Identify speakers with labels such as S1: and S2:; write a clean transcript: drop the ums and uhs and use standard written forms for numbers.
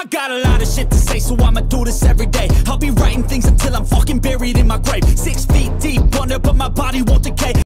S1: got a lot of shit to say, so I'ma do this every day. I'll be writing things until I'm fucking buried in my grave. 6 feet deep under, but my body won't decay.